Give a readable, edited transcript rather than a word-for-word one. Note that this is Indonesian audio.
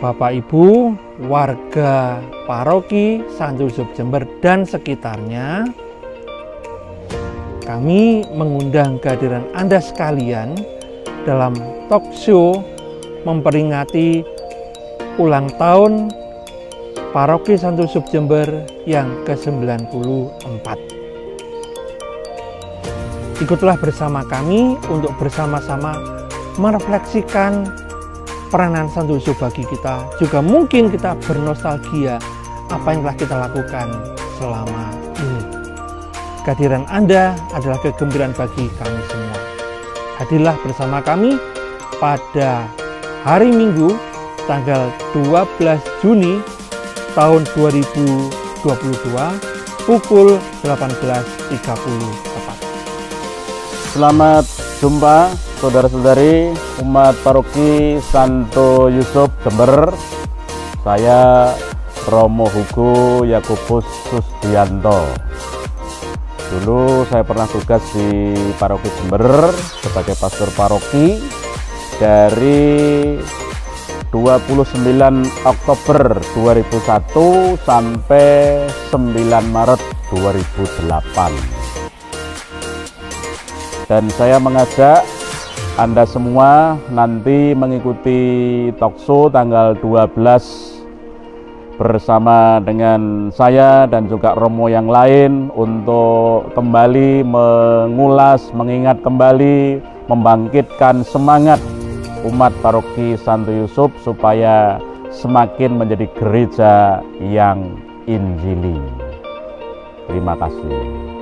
Bapak Ibu, warga paroki Santo Yusuf Jember dan sekitarnya, kami mengundang kehadiran Anda sekalian dalam talk show memperingati ulang tahun Paroki Santo Yusuf Jember yang ke-94. Ikutlah bersama kami untuk bersama-sama merefleksikan peranan Santo Yusuf bagi kita. Juga mungkin kita bernostalgia apa yang telah kita lakukan selama ini. Kehadiran Anda adalah kegembiraan bagi kami semua. Hadirlah bersama kami pada hari Minggu tanggal 12 Juni tahun 2022 pukul 18.30 tepat. Selamat jumpa saudara-saudari umat paroki Santo Yusuf Jember. Saya Romo Hugo Yakobus Susdianto. Dulu saya pernah tugas di paroki Jember sebagai pastor paroki dari 29 Oktober 2001 sampai 9 Maret 2008. Dan saya mengajak Anda semua nanti mengikuti talkshow tanggal 12 bersama dengan saya dan juga Romo yang lain untuk kembali mengulas, mengingat kembali, membangkitkan semangat umat paroki Santo Yusuf supaya semakin menjadi gereja yang injili. Terima kasih.